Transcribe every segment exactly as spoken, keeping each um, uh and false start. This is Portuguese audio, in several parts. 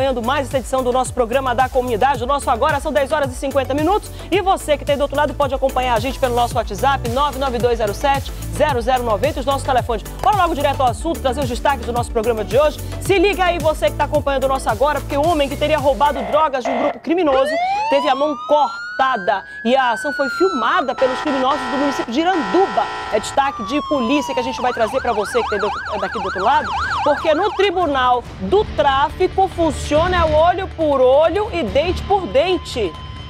acompanhando mais essa edição do nosso programa da comunidade. O nosso agora são dez horas e cinquenta minutos. E você que está aí do outro lado pode acompanhar a gente pelo nosso WhatsApp nove nove dois zero sete zero zero nove zero, os nossos telefones. Bora logo direto ao assunto, trazer os destaques do nosso programa de hoje. Se liga aí você que está acompanhando o nosso agora, porque o homem que teria roubado drogas de um grupo criminoso teve a mão cortada e a ação foi filmada pelos criminosos do município de Iranduba. É destaque de polícia que a gente vai trazer para você que está daqui do outro lado, porque no Tribunal do Tráfico funciona olho por olho e dente por dente.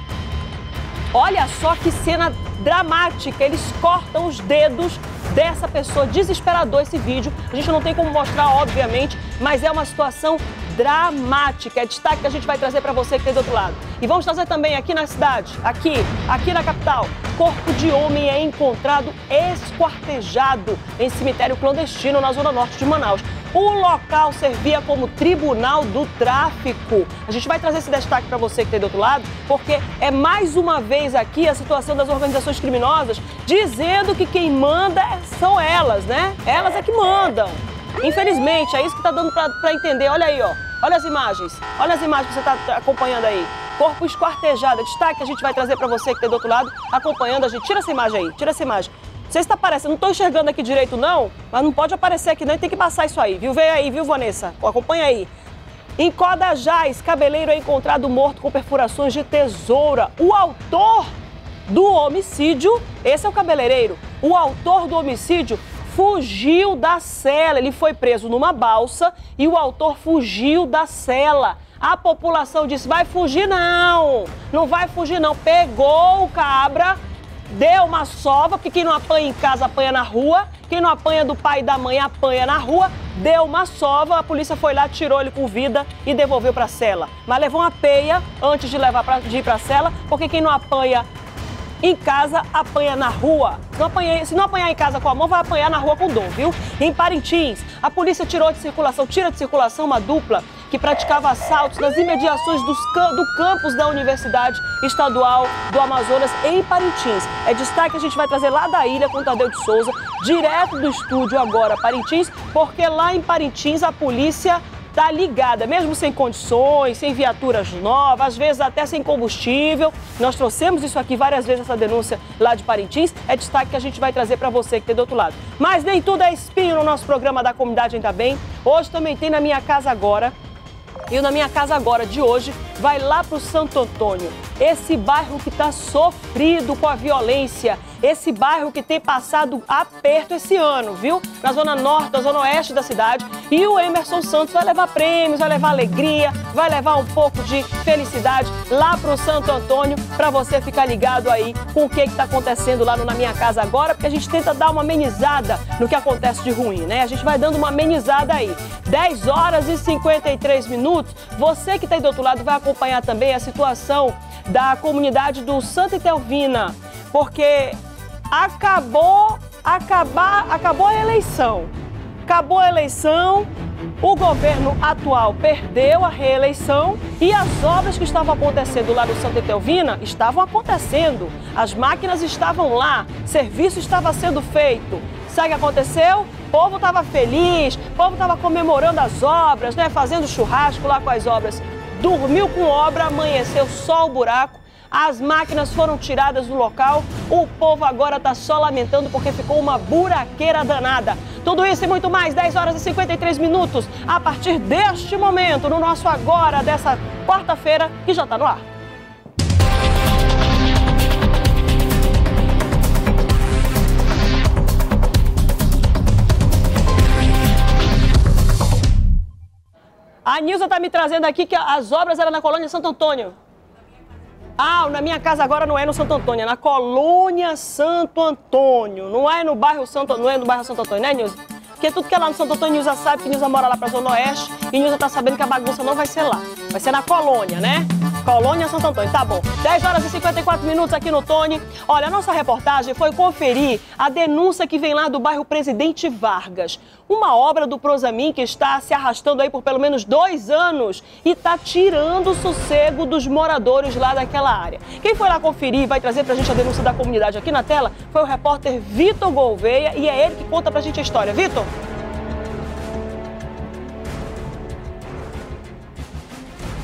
Olha só que cena dramática, eles cortam os dedos dessa pessoa, desesperador esse vídeo. A gente não tem como mostrar, obviamente, mas é uma situação dramática. É destaque que a gente vai trazer para você que tem do outro lado. E vamos trazer também aqui na cidade, aqui, aqui na capital, corpo de homem é encontrado esquartejado em cemitério clandestino na zona norte de Manaus. O local servia como tribunal do tráfico. A gente vai trazer esse destaque para você que tem do outro lado, porque é mais uma vez aqui a situação das organizações criminosas dizendo que quem manda são elas, né? Elas é que mandam. Infelizmente, é isso que está dando para entender. Olha aí, ó. Olha as imagens. Olha as imagens que você está acompanhando aí. Corpo esquartejado. Destaque que a gente vai trazer para você que tem do outro lado, acompanhando a gente. Tira essa imagem aí. Tira essa imagem. Não sei se está aparecendo. Não estou enxergando aqui direito, não. Mas não pode aparecer aqui, não. Tem que passar isso aí, viu? Vem aí, viu, Vanessa? Acompanha aí. Em Codajás, cabeleireiro é encontrado morto com perfurações de tesoura. O autor do homicídio, esse é o cabeleireiro, o autor do homicídio fugiu da cela. Ele foi preso numa balsa e o autor fugiu da cela. A população disse, vai fugir não, não vai fugir não. Pegou o cabra, deu uma sova, porque quem não apanha em casa apanha na rua, quem não apanha do pai e da mãe apanha na rua, deu uma sova, a polícia foi lá, tirou ele com vida e devolveu para a cela. Mas levou uma peia antes de, levar pra, de ir para a cela, porque quem não apanha em casa, apanha na rua. Não apanha, se não apanhar em casa com a mão, vai apanhar na rua com dom, viu? Em Parintins, a polícia tirou de circulação, tira de circulação uma dupla que praticava assaltos nas imediações dos, do campus da Universidade Estadual do Amazonas, em Parintins. É destaque que a gente vai trazer lá da ilha com Tadeu de Souza, direto do estúdio agora, Parintins, porque lá em Parintins a polícia tá ligada, mesmo sem condições, sem viaturas novas, às vezes até sem combustível. Nós trouxemos isso aqui várias vezes, essa denúncia lá de Parintins. É destaque que a gente vai trazer para você que tem do outro lado. Mas nem tudo é espinho no nosso programa da comunidade, ainda bem. Hoje também tem Na Minha Casa Agora. E o Na Minha Casa Agora de hoje vai lá para o Santo Antônio. Esse bairro que está sofrido com a violência. Esse bairro que tem passado aperto esse ano, viu? Na zona norte, na zona oeste da cidade. E o Emerson Santos vai levar prêmios, vai levar alegria, vai levar um pouco de felicidade lá pro Santo Antônio, para você ficar ligado aí com o que está acontecendo lá no Na Minha Casa Agora, porque a gente tenta dar uma amenizada no que acontece de ruim, né? A gente vai dando uma amenizada aí. dez horas e cinquenta e três minutos. Você que está aí do outro lado vai acompanhar também a situação da comunidade do Santa Etelvina, porque acabou, acabar, acabou a eleição. Acabou a eleição, o governo atual perdeu a reeleição e as obras que estavam acontecendo lá no Santa Etelvina estavam acontecendo. As máquinas estavam lá, serviço estava sendo feito. Sabe o que aconteceu? O povo estava feliz, o povo estava comemorando as obras, né? Fazendo churrasco lá com as obras. Dormiu com obra, amanheceu só o buraco. As máquinas foram tiradas do local, o povo agora está só lamentando porque ficou uma buraqueira danada. Tudo isso e muito mais, dez horas e cinquenta e três minutos, a partir deste momento, no nosso Agora, dessa quarta-feira, que já está no ar. A Nilza está me trazendo aqui que as obras eram na colônia Santo Antônio. Ah, Na Minha Casa Agora não é no Santo Antônio, é na colônia Santo Antônio. Não é no bairro Santo, não é no bairro Santo Antônio, né, Nilza? Porque tudo que é lá no Santo Antônio, Nilza sabe que Nilza mora lá pra Zona Oeste e Nilza tá sabendo que a bagunça não vai ser lá. Vai ser na colônia, né? Colônia Santo Antônio, tá bom. dez horas e cinquenta e quatro minutos aqui no Tony. Olha, a nossa reportagem foi conferir a denúncia que vem lá do bairro Presidente Vargas. Uma obra do Prosamin que está se arrastando aí por pelo menos dois anos e está tirando o sossego dos moradores lá daquela área. Quem foi lá conferir e vai trazer pra gente a denúncia da comunidade aqui na tela foi o repórter Vitor Gouveia e é ele que conta pra gente a história. Vitor?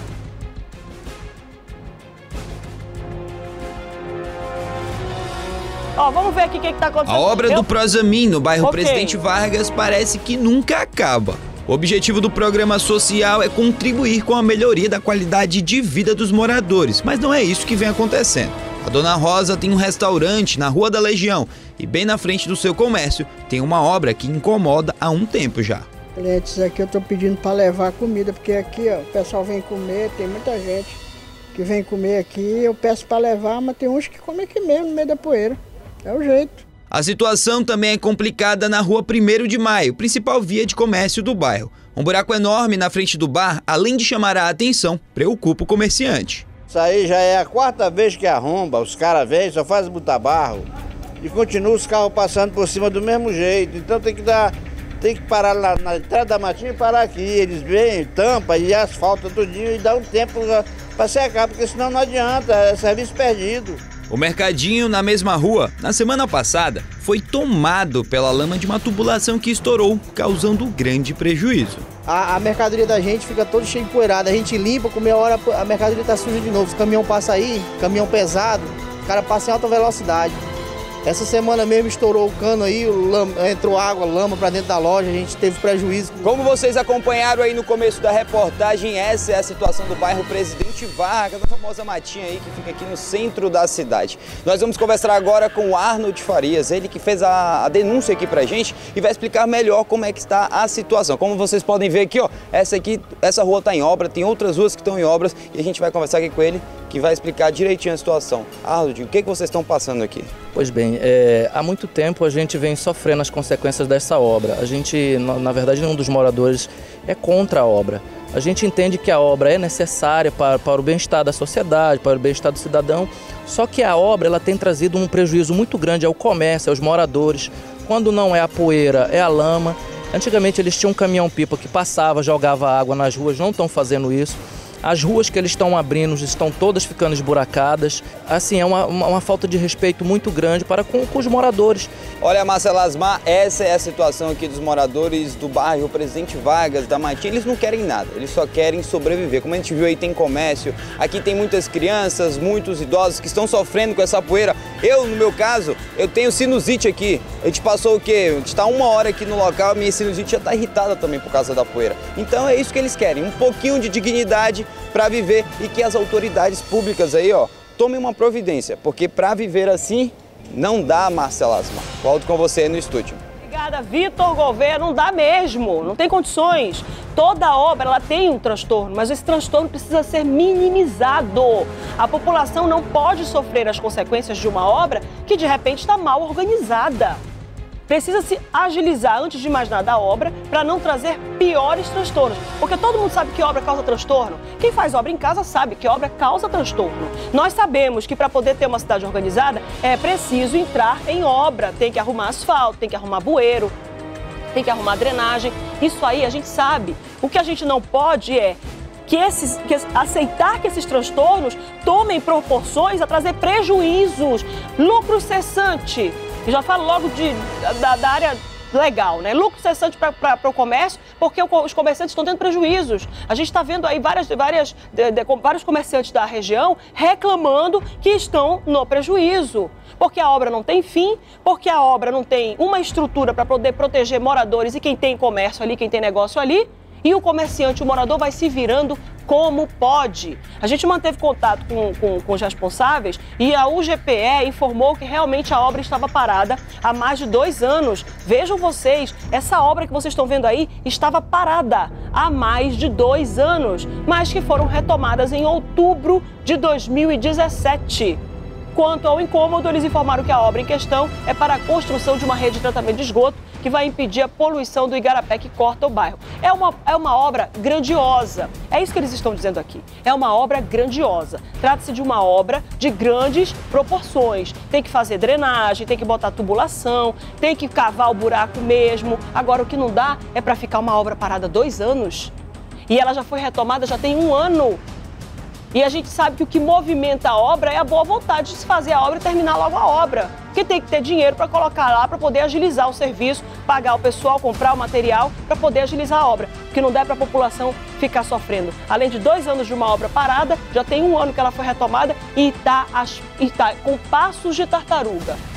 Ó, vamos ver aqui o que está acontecendo. A obra Eu... do Prosamin, no bairro okay. Presidente Vargas, parece que nunca acaba. O objetivo do programa social é contribuir com a melhoria da qualidade de vida dos moradores, mas não é isso que vem acontecendo. A Dona Rosa tem um restaurante na Rua da Legião e bem na frente do seu comércio tem uma obra que incomoda há um tempo já. Clientes aqui eu estou pedindo para levar comida, porque aqui ó, o pessoal vem comer, tem muita gente que vem comer aqui, eu peço para levar, mas tem uns que comem aqui mesmo, no meio da poeira. É o jeito. A situação também é complicada na Rua primeiro de maio, principal via de comércio do bairro. Um buraco enorme na frente do bar, além de chamar a atenção, preocupa o comerciante. Isso aí já é a quarta vez que arromba, os caras vêm, só fazem botar barro e continuam os carros passando por cima do mesmo jeito. Então tem que dar, tem que parar lá na entrada da matinha e parar aqui. Eles vêm, tampa e asfaltam tudinho e dá um tempo para secar, porque senão não adianta, é serviço perdido. O mercadinho na mesma rua, na semana passada, foi tomado pela lama de uma tubulação que estourou, causando grande prejuízo. A, a mercadoria da gente fica toda cheia de poeirada, a gente limpa, com meia hora a mercadoria está suja de novo. O caminhão passa aí, caminhão pesado, o cara passa em alta velocidade. Essa semana mesmo estourou o cano aí, lama, entrou água, lama para dentro da loja, a gente teve prejuízo. Como vocês acompanharam aí no começo da reportagem, essa é a situação do bairro Presidente Vargas, a famosa matinha aí que fica aqui no centro da cidade. Nós vamos conversar agora com o Arnold Farias, ele que fez a, a denúncia aqui pra gente e vai explicar melhor como é que está a situação. Como vocês podem ver aqui, ó, essa aqui, essa rua está em obra, tem outras ruas que estão em obras e a gente vai conversar aqui com ele, que vai explicar direitinho a situação. Arnold, o que, que vocês estão passando aqui? Pois bem, é, há muito tempo a gente vem sofrendo as consequências dessa obra. A gente, na, na verdade, nenhum dos moradores é contra a obra. A gente entende que a obra é necessária para, para o bem-estar da sociedade, para o bem-estar do cidadão, só que a obra ela tem trazido um prejuízo muito grande ao comércio, aos moradores. Quando não é a poeira, é a lama. Antigamente eles tinham um caminhão-pipa que passava, jogava água nas ruas, não estão fazendo isso. As ruas que eles estão abrindo estão todas ficando esburacadas. Assim, é uma, uma, uma falta de respeito muito grande para com, com os moradores. Olha, Marcelo Asmar, essa é a situação aqui dos moradores do bairro Presidente Vargas, da Matinha. Eles não querem nada, eles só querem sobreviver. Como a gente viu aí, tem comércio, aqui tem muitas crianças, muitos idosos que estão sofrendo com essa poeira. Eu, no meu caso, eu tenho sinusite aqui. A gente passou o quê? A gente está uma hora aqui no local, minha sinusite já está irritada também por causa da poeira. Então é isso que eles querem, um pouquinho de dignidade para viver e que as autoridades públicas aí, ó, tomem uma providência, porque para viver assim não dá, Marcelo Asmar. Volto com você aí no estúdio. Obrigada, Vitor Gouveia, não dá mesmo, não tem condições. Toda obra ela tem um transtorno, mas esse transtorno precisa ser minimizado. A população não pode sofrer as consequências de uma obra que de repente está mal organizada. Precisa se agilizar, antes de mais nada, a obra para não trazer piores transtornos. Porque todo mundo sabe que obra causa transtorno. Quem faz obra em casa sabe que obra causa transtorno. Nós sabemos que para poder ter uma cidade organizada é preciso entrar em obra. Tem que arrumar asfalto, tem que arrumar bueiro, tem que arrumar drenagem. Isso aí a gente sabe. O que a gente não pode é que esses, que aceitar que esses transtornos tomem proporções a trazer prejuízos, lucro cessante. Eu já falo logo de, da, da área legal, né? Lucro cessante para o comércio, porque o, os comerciantes estão tendo prejuízos. A gente está vendo aí várias, várias, de, de, vários comerciantes da região reclamando que estão no prejuízo. Porque a obra não tem fim, porque a obra não tem uma estrutura para poder proteger moradores e quem tem comércio ali, quem tem negócio ali. E o comerciante, o morador, vai se virando como pode. A gente manteve contato com, com, com os responsáveis e a U G P E informou que realmente a obra estava parada há mais de dois anos. Vejam vocês, essa obra que vocês estão vendo aí estava parada há mais de dois anos, mas que foram retomadas em outubro de dois mil e dezessete. Quanto ao incômodo, eles informaram que a obra em questão é para a construção de uma rede de tratamento de esgoto que vai impedir a poluição do igarapé que corta o bairro. É uma, é uma obra grandiosa, é isso que eles estão dizendo aqui. É uma obra grandiosa. Trata-se de uma obra de grandes proporções. Tem que fazer drenagem, tem que botar tubulação, tem que cavar o buraco mesmo. Agora, o que não dá é para ficar uma obra parada dois anos. E ela já foi retomada, já tem um ano. E a gente sabe que o que movimenta a obra é a boa vontade de se fazer a obra e terminar logo a obra. Porque tem que ter dinheiro para colocar lá, para poder agilizar o serviço, pagar o pessoal, comprar o material, para poder agilizar a obra. Porque não dá para a população ficar sofrendo. Além de dois anos de uma obra parada, já tem um ano que ela foi retomada e está tá com passos de tartaruga.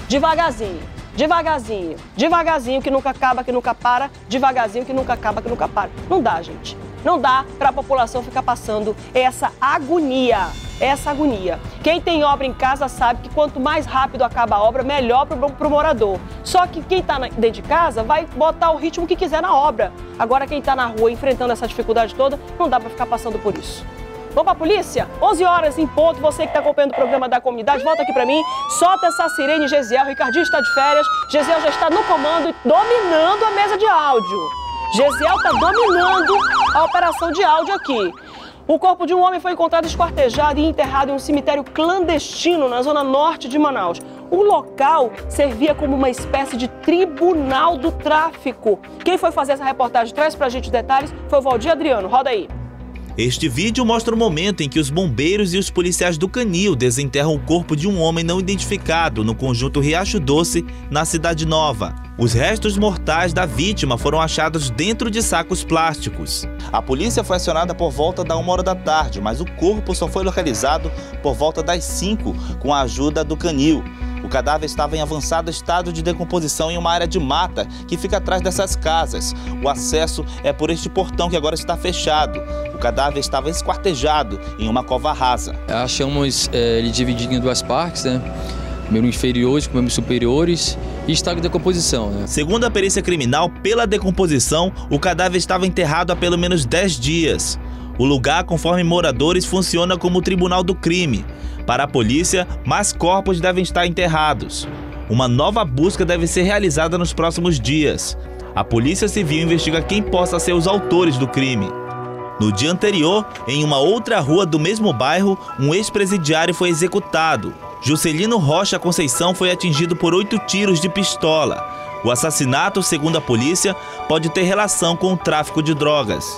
Devagarzinho, devagarzinho, devagarzinho, que nunca acaba, que nunca para, devagarzinho, que nunca acaba, que nunca para. Não dá, gente. Não dá para a população ficar passando essa agonia, essa agonia. Quem tem obra em casa sabe que quanto mais rápido acaba a obra, melhor para o morador. Só que quem está dentro de casa vai botar o ritmo que quiser na obra. Agora quem está na rua enfrentando essa dificuldade toda, não dá para ficar passando por isso. Vamos para a polícia? onze horas em ponto, você que está acompanhando o programa da comunidade, volta aqui para mim, solta essa sirene, Gesiel. Ricardinho está de férias, Gesiel já está no comando e dominando a mesa de áudio. Gesiel está dominando a operação de áudio aqui. O corpo de um homem foi encontrado esquartejado e enterrado em um cemitério clandestino na zona norte de Manaus. O local servia como uma espécie de tribunal do tráfico. Quem foi fazer essa reportagem, traz pra gente os detalhes, foi o Valdir Adriano. Roda aí. Este vídeo mostra o momento em que os bombeiros e os policiais do Canil desenterram o corpo de um homem não identificado no conjunto Riacho Doce, na Cidade Nova. Os restos mortais da vítima foram achados dentro de sacos plásticos. A polícia foi acionada por volta da uma hora da tarde, mas o corpo só foi localizado por volta das cinco, com a ajuda do Canil. O cadáver estava em avançado estado de decomposição em uma área de mata que fica atrás dessas casas. O acesso é por este portão que agora está fechado. O cadáver estava esquartejado em uma cova rasa. Achamos é, ele dividido em duas partes, né? Membros inferiores com membros superiores e estado de decomposição, né? Segundo a perícia criminal, pela decomposição, o cadáver estava enterrado há pelo menos dez dias. O lugar, conforme moradores, funciona como o tribunal do crime. Para a polícia, mais corpos devem estar enterrados. Uma nova busca deve ser realizada nos próximos dias. A Polícia Civil investiga quem possa ser os autores do crime. No dia anterior, em uma outra rua do mesmo bairro, um ex-presidiário foi executado. Juscelino Rocha Conceição foi atingido por oito tiros de pistola. O assassinato, segundo a polícia, pode ter relação com o tráfico de drogas.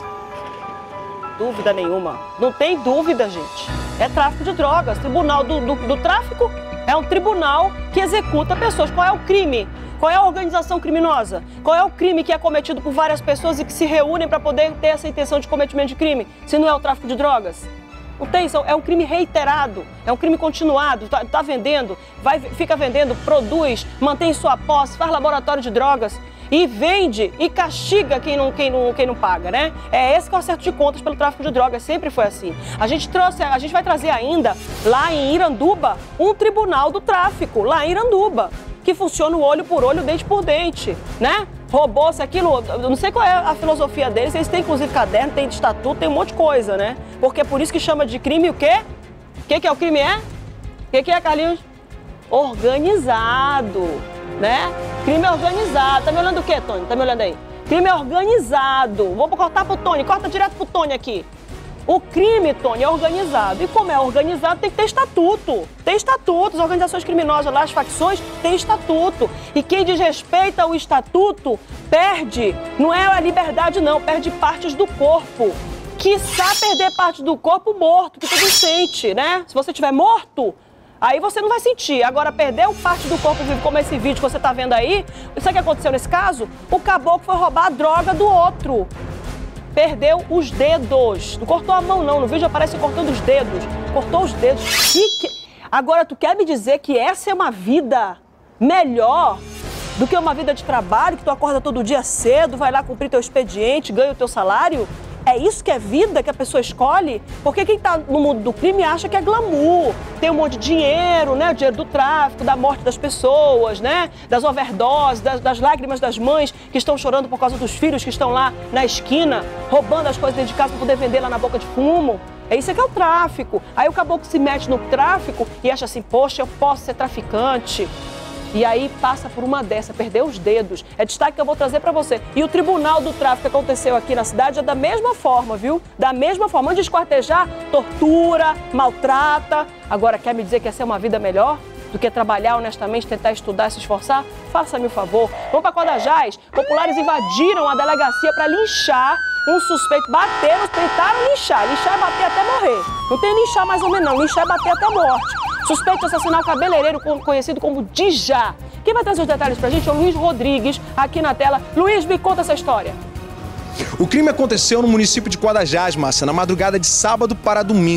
Dúvida nenhuma. Não tem dúvida, gente. É tráfico de drogas. Tribunal do, do, do tráfico é um tribunal que executa pessoas. Qual é o crime? Qual é a organização criminosa? Qual é o crime que é cometido por várias pessoas e que se reúnem para poder ter essa intenção de cometimento de crime? Se não é o tráfico de drogas? Não tem, é um crime reiterado, é um crime continuado, tá, tá vendendo, vai, fica vendendo, produz, mantém sua posse, faz laboratório de drogas e vende e castiga quem não, quem não, quem não paga, né? É esse que é o acerto de contas pelo tráfico de drogas, sempre foi assim. A gente trouxe, a gente vai trazer ainda, lá em Iranduba, um tribunal do tráfico, lá em Iranduba, que funciona o olho por olho, dente por dente, né? Roubou-se aquilo, eu não sei qual é a filosofia deles, eles têm inclusive caderno, tem estatuto, tem um monte de coisa, né? Porque é por isso que chama de crime o quê? O que, que é o crime é? O que, que é, Carlinhos? Organizado, né? Crime organizado. Tá me olhando o quê, Tony? Tá me olhando aí? Crime organizado. Vou cortar pro Tony, corta direto pro Tony aqui. O crime, Tony, é organizado. E como é organizado, tem que ter estatuto. Tem estatuto. As organizações criminosas lá, as facções, têm estatuto. E quem desrespeita o estatuto perde. Não é a liberdade, não. Perde partes do corpo. Quiçá perder parte do corpo morto, que todo sente, né? Se você estiver morto, aí você não vai sentir. Agora, perder parte do corpo vivo, como esse vídeo que você tá vendo aí, sabe o que aconteceu nesse caso? O caboclo foi roubar a droga do outro. Perdeu os dedos. Não cortou a mão, não. No vídeo aparece cortando os dedos. Cortou os dedos. Que que... Agora, tu quer me dizer que essa é uma vida melhor do que uma vida de trabalho, que tu acorda todo dia cedo, vai lá cumprir teu expediente, ganha o teu salário? É isso que é vida que a pessoa escolhe? Porque quem tá no mundo do crime acha que é glamour, tem um monte de dinheiro, né? O dinheiro do tráfico, da morte das pessoas, né? Das overdoses, das, das lágrimas das mães que estão chorando por causa dos filhos que estão lá na esquina, roubando as coisas dentro de casa para poder vender lá na boca de fumo. É isso que é o tráfico. Aí o caboclo se mete no tráfico e acha assim, poxa, eu posso ser traficante. E aí passa por uma dessa, perdeu os dedos. É destaque que eu vou trazer para você. E o tribunal do tráfico que aconteceu aqui na cidade é da mesma forma, viu? Da mesma forma. Onde esquartejar, tortura, maltrata. Agora, quer me dizer que essa é uma vida melhor do que trabalhar honestamente, tentar estudar, se esforçar? Faça-me o favor. Vamos para Codajás. Populares invadiram a delegacia para linchar um suspeito. Bateram, tentaram linchar. Linchar é bater até morrer. Não tem linchar mais ou menos, não. Linchar é bater até a morte. Suspeito de assassinar o cabeleireiro conhecido como Dijá. Quem vai trazer os detalhes pra gente é o Luiz Rodrigues, aqui na tela. Luiz, me conta essa história. O crime aconteceu no município de Codajás, Márcia, na madrugada de sábado para domingo.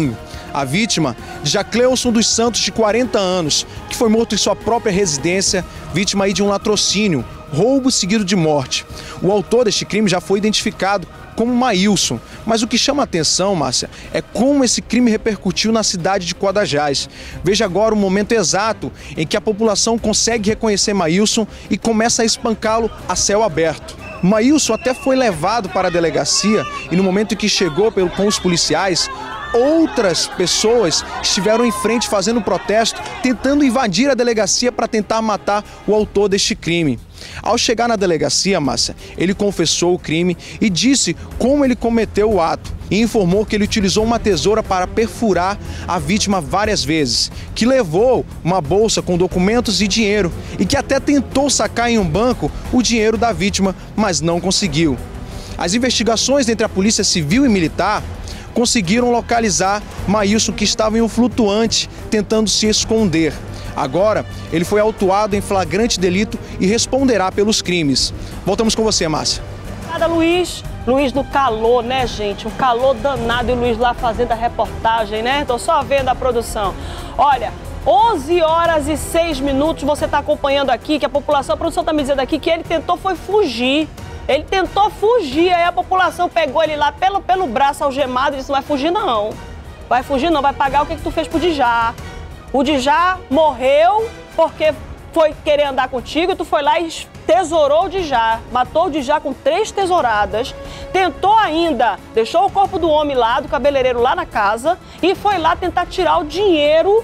A vítima, Jacleusson dos Santos, de quarenta anos, que foi morto em sua própria residência, vítima aí de um latrocínio, roubo seguido de morte. O autor deste crime já foi identificado como Maílson, mas o que chama a atenção, Márcia, é como esse crime repercutiu na cidade de Guadajás. Veja agora o momento exato em que a população consegue reconhecer Maílson e começa a espancá-lo a céu aberto. Maílson até foi levado para a delegacia e no momento em que chegou pelo, com os policiais, outras pessoas estiveram em frente fazendo protesto, tentando invadir a delegacia para tentar matar o autor deste crime. Ao chegar na delegacia, Márcia, ele confessou o crime e disse como ele cometeu o ato e informou que ele utilizou uma tesoura para perfurar a vítima várias vezes, que levou uma bolsa com documentos e dinheiro e que até tentou sacar em um banco o dinheiro da vítima, mas não conseguiu. As investigações entre a Polícia Civil e Militar conseguiram localizar Maílson, que estava em um flutuante tentando se esconder. Agora, ele foi autuado em flagrante delito e responderá pelos crimes. Voltamos com você, Márcia. Obrigada, Luiz. Luiz no calor, né, gente? Um calor danado e o Luiz lá fazendo a reportagem, né? Tô só vendo a produção. Olha, onze horas e seis minutos, você tá acompanhando aqui, que a população, a produção tá me dizendo aqui que ele tentou foi fugir. Ele tentou fugir, aí a população pegou ele lá pelo, pelo braço algemado e disse, não vai fugir não. Vai fugir não, vai pagar o que, que tu fez pro Djá. O Djá morreu porque foi querer andar contigo e tu foi lá e tesourou o Djá. Matou o Djá com três tesouradas. Tentou ainda, deixou o corpo do homem lá, do cabeleireiro lá na casa e foi lá tentar tirar o dinheiro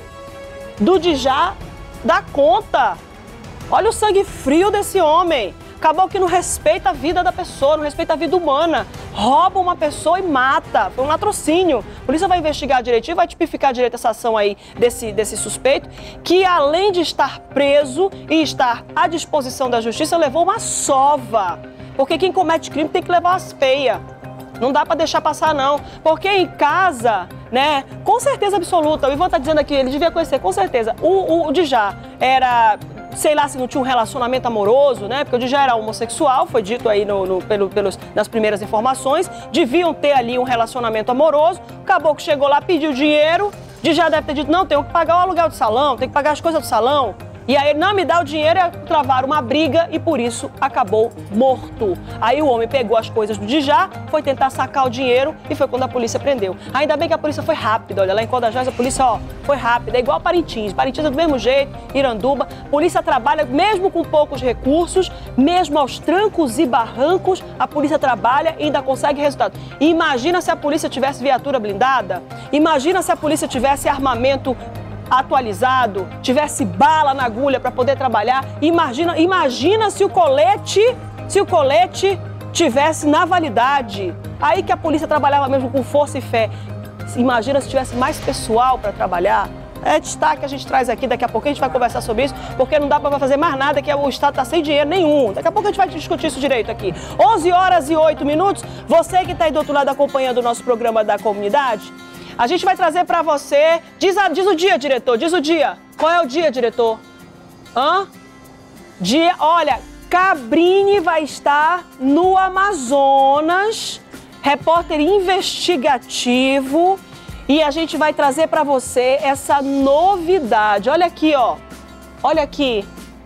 do Djá da conta. Olha o sangue frio desse homem. Acabou que não respeita a vida da pessoa, não respeita a vida humana. Rouba uma pessoa e mata. Foi um latrocínio. A polícia vai investigar direitinho, vai tipificar direito essa ação aí desse, desse suspeito, que além de estar preso e estar à disposição da justiça, levou uma sova. Porque quem comete crime tem que levar umas peias. Não dá pra deixar passar, não. Porque em casa, né, com certeza absoluta, o Ivan tá dizendo aqui, ele devia conhecer, com certeza, o, o, o Djá era... sei lá se não tinha um relacionamento amoroso, né? Porque o Djá era homossexual, foi dito aí no, no, pelo, pelos, nas primeiras informações. Deviam ter ali um relacionamento amoroso. O caboclo chegou lá, pediu dinheiro. Djá deve ter dito, não, tenho que pagar o aluguel do salão, tem que pagar as coisas do salão. E aí ele não me dá o dinheiro, e travaram uma briga e por isso acabou morto. Aí o homem pegou as coisas do Djá, foi tentar sacar o dinheiro e foi quando a polícia prendeu. Ainda bem que a polícia foi rápida, olha, lá em Guadajás a polícia, ó, foi rápida, é igual Parintins. Parintins é do mesmo jeito, Iranduba. A polícia trabalha mesmo com poucos recursos, mesmo aos trancos e barrancos, a polícia trabalha e ainda consegue resultado. E imagina se a polícia tivesse viatura blindada, imagina se a polícia tivesse armamento atualizado, tivesse bala na agulha para poder trabalhar. Imagina, imagina se o colete, se o colete tivesse na validade. Aí que a polícia trabalhava mesmo com força e fé. Imagina se tivesse mais pessoal para trabalhar. É destaque que a gente traz aqui, daqui a pouco a gente vai conversar sobre isso, porque não dá para fazer mais nada, que o Estado está sem dinheiro nenhum. Daqui a pouco a gente vai discutir isso direito aqui. onze horas e oito minutos, você que está aí do outro lado acompanhando o nosso programa da comunidade, a gente vai trazer para você... Diz, a, diz o dia, diretor, diz o dia. Qual é o dia, diretor? Hã? Dia... Olha, Cabrini vai estar no Amazonas, repórter investigativo, e a gente vai trazer para você essa novidade. Olha aqui, ó. Olha aqui.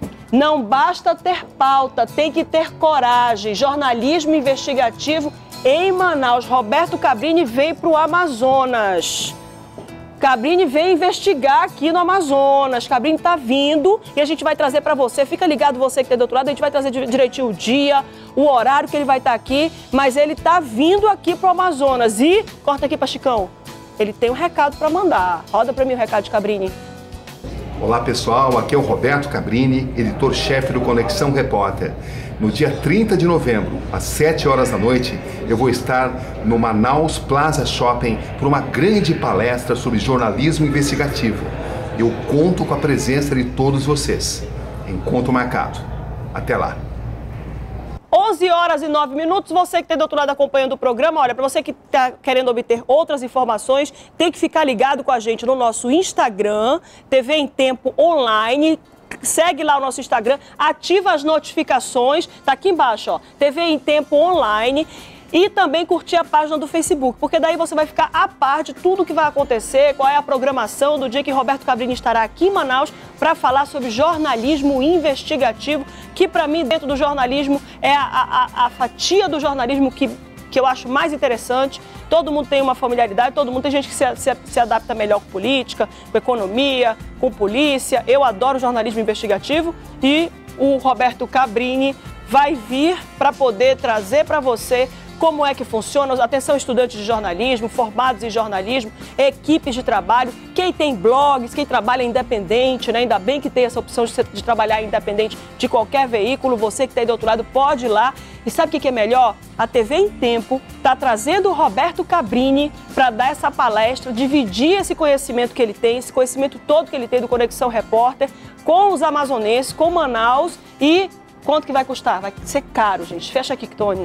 Não basta ter pauta, tem que ter coragem. Jornalismo investigativo em Manaus. Roberto Cabrini vem para o Amazonas. Cabrini vem investigar aqui no Amazonas. Cabrini está vindo e a gente vai trazer para você. Fica ligado, você que está do outro lado, a gente vai trazer direitinho o dia, o horário que ele vai estar aqui, mas ele está vindo aqui para o Amazonas. E, corta aqui para Chicão, ele tem um recado para mandar. Roda para mim o recado de Cabrini. Olá pessoal, aqui é o Roberto Cabrini, editor-chefe do Conexão Repórter. No dia trinta de novembro, às sete horas da noite, eu vou estar no Manaus Plaza Shopping por uma grande palestra sobre jornalismo investigativo. Eu conto com a presença de todos vocês. Encontro marcado. Até lá. onze horas e nove minutos, você que está do outro lado acompanhando o programa, olha, para você que está querendo obter outras informações, tem que ficar ligado com a gente no nosso Instagram, T V em Tempo Online. Segue lá o nosso Instagram, ativa as notificações, tá aqui embaixo, ó, T V em Tempo Online. e também curtir a página do Facebook, porque daí você vai ficar a par de tudo que vai acontecer, qual é a programação do dia que Roberto Cabrini estará aqui em Manaus para falar sobre jornalismo investigativo, que para mim, dentro do jornalismo, é a, a, a fatia do jornalismo que, que eu acho mais interessante. Todo mundo tem uma familiaridade, todo mundo tem gente que se, se, se adapta melhor com política, com economia, com polícia. Eu adoro jornalismo investigativo e o Roberto Cabrini vai vir para poder trazer para você como é que funciona. Atenção, estudantes de jornalismo, formados em jornalismo, equipes de trabalho, quem tem blogs, quem trabalha independente, né? Ainda bem que tem essa opção de, de trabalhar independente de qualquer veículo. Você que está aí do outro lado pode ir lá. E sabe o que é melhor? A T V em Tempo está trazendo o Roberto Cabrini para dar essa palestra, dividir esse conhecimento que ele tem, esse conhecimento todo que ele tem do Conexão Repórter com os amazonenses, com Manaus. E quanto que vai custar? Vai ser caro, gente. Fecha aqui, Tony.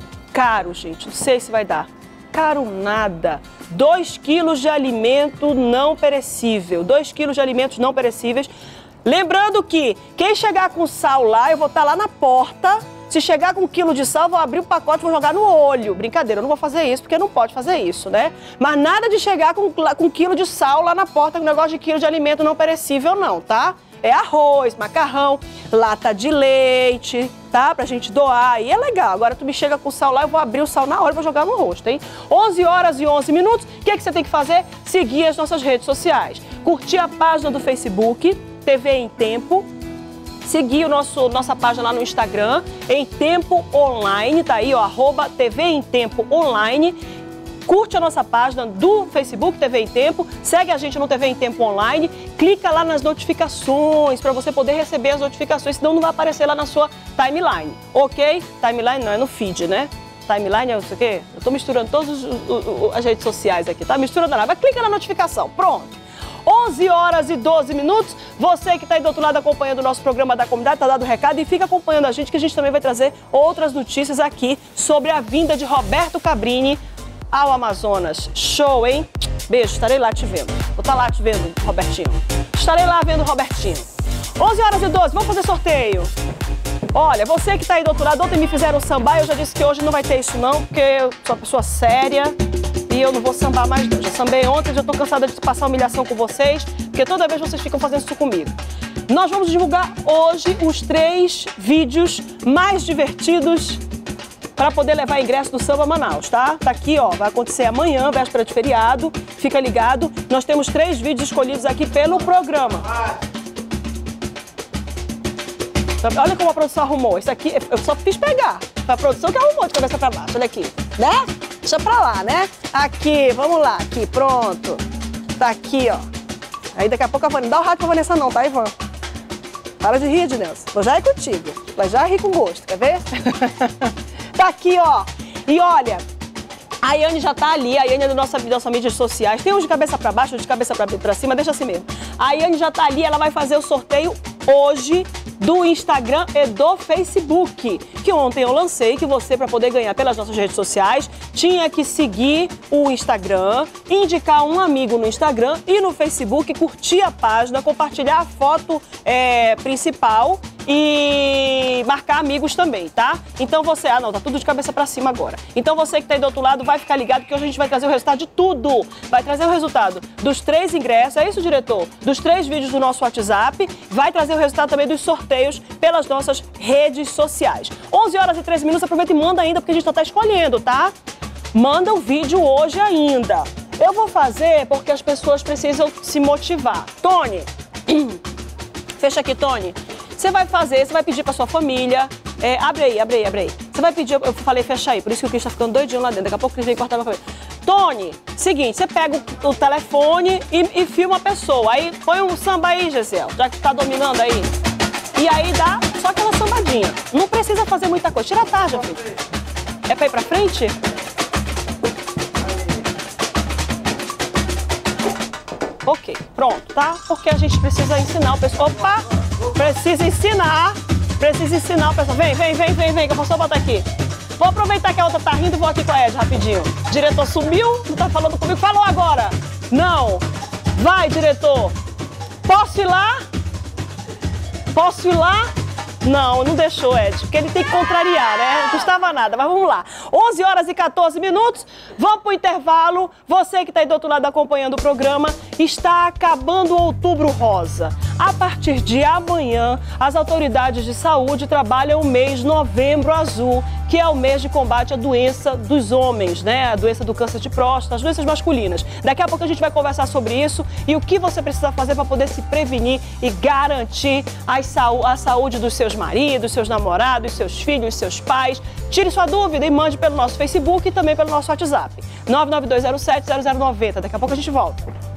Caro, gente, não sei se vai dar. Caro nada. dois quilos de alimento não perecível. dois quilos de alimentos não perecíveis. Lembrando que quem chegar com sal lá, eu vou estar lá na porta. Se chegar com um quilo de sal, eu vou abrir o pacote e vou jogar no olho. Brincadeira, eu não vou fazer isso, porque não pode fazer isso, né? Mas nada de chegar com, com um quilo de sal lá na porta, com um negócio de quilo de alimento não perecível, não, tá? É arroz, macarrão, lata de leite, tá? Pra gente doar, e é legal. Agora tu me chega com sal lá, eu vou abrir o sal na hora e vou jogar no rosto, hein? onze horas e onze minutos, o que é que você tem que fazer? Seguir as nossas redes sociais. Curtir a página do Facebook, T V em Tempo. Seguir o nosso, nossa página lá no Instagram, Em Tempo Online, tá aí, ó, arroba T V em Tempo Online. Curte a nossa página do Facebook, T V em Tempo, segue a gente no T V em Tempo Online, clica lá nas notificações para você poder receber as notificações, senão não vai aparecer lá na sua timeline, ok? Timeline não, é no feed, né? Timeline é o quê? Eu tô misturando todas as redes sociais aqui, tá? Misturando nada, mas clica na notificação, pronto. onze horas e doze minutos, você que está aí do outro lado acompanhando o nosso programa da comunidade, tá dado o recado e fica acompanhando a gente, que a gente também vai trazer outras notícias aqui sobre a vinda de Roberto Cabrini ao Amazonas. Show, hein? Beijo, estarei lá te vendo. Vou estar lá te vendo, Robertinho. Estarei lá vendo o Robertinho. onze horas e doze, vamos fazer sorteio. Olha, você que está aí do outro lado, ontem me fizeram sambar, eu já disse que hoje não vai ter isso não, porque eu sou uma pessoa séria e eu não vou sambar mais não. Já sambei ontem, já estou cansada de passar humilhação com vocês, porque toda vez vocês ficam fazendo isso comigo. Nós vamos divulgar hoje os três vídeos mais divertidos para poder levar ingresso do Samba Manaus, tá? Tá aqui, ó, vai acontecer amanhã, véspera de feriado, fica ligado. Nós temos três vídeos escolhidos aqui pelo programa. Olha como a produção arrumou, isso aqui eu só fiz pegar, foi a produção que arrumou de cabeça para baixo, olha aqui, né? Deixa pra lá, né? Aqui, vamos lá, aqui, pronto. Tá aqui, ó. Aí daqui a pouco a Vanessa, dá o rádio pra Vanessa não, tá, Ivan? Para de rir, Ednilson, vou já ir contigo, vai já rir com gosto, quer ver? Tá aqui, ó. E olha, a Yane já tá ali, a Yane é da nossa, da nossa mídias sociais. Tem uns de cabeça pra baixo, uns de cabeça pra, pra cima, deixa assim mesmo. A Yane já tá ali, ela vai fazer o sorteio hoje do Instagram e do Facebook, que ontem eu lancei, que você, para poder ganhar pelas nossas redes sociais, tinha que seguir o Instagram, indicar um amigo no Instagram e no Facebook, curtir a página, compartilhar a foto é, principal e marcar amigos também, tá? Então você... Ah, não, tá tudo de cabeça pra cima agora. Então você que tá aí do outro lado vai ficar ligado, que hoje a gente vai trazer o resultado de tudo. Vai trazer o resultado dos três ingressos, é isso, diretor? Dos três vídeos do nosso WhatsApp, vai trazer o resultado também dos sorteios pelas nossas redes sociais. onze horas e treze minutos, aproveita e manda ainda, porque a gente só tá escolhendo, tá? Manda o vídeo hoje ainda. Eu vou fazer porque as pessoas precisam se motivar. Tony, fecha aqui, Tony. Você vai fazer, você vai pedir pra sua família, é, abre aí, abre aí, abre aí. Você vai pedir, eu falei fecha aí, por isso que o Cris tá ficando doidinho lá dentro, daqui a pouco o Cris vem cortar pra família. Tony, seguinte, você pega o, o telefone e, e filma a pessoa, aí põe um samba aí, Gisele, já que tá dominando aí. E aí dá só aquela sambadinha, não precisa fazer muita coisa, tira a tarja, filho. É pra ir pra frente? Ok, pronto, tá? Porque a gente precisa ensinar o pessoal. Opa! Precisa ensinar. Precisa ensinar o pessoal. Vem, vem, vem, vem, vem, que eu vou só botar aqui. Vou aproveitar que a outra tá rindo e vou aqui com a Ed rapidinho. Diretor sumiu? Não tá falando comigo? Falou agora! Não! Vai, diretor! Posso ir lá? Posso ir lá? Não, não deixou, Ed, porque ele tem que contrariar, né? Não custava nada, mas vamos lá. onze horas e quatorze minutos, vamos pro intervalo. Você que está aí do outro lado acompanhando o programa, está acabando o Outubro Rosa. A partir de amanhã, as autoridades de saúde trabalham o mês Novembro Azul, que é o mês de combate à doença dos homens, né? A doença do câncer de próstata, as doenças masculinas. Daqui a pouco a gente vai conversar sobre isso e o que você precisa fazer para poder se prevenir e garantir a saúde dos seus maridos, seus namorados, seus filhos, seus pais. Tire sua dúvida e mande pelo nosso Facebook e também pelo nosso WhatsApp. nove nove dois zero sete zero zero nove zero. Daqui a pouco a gente volta.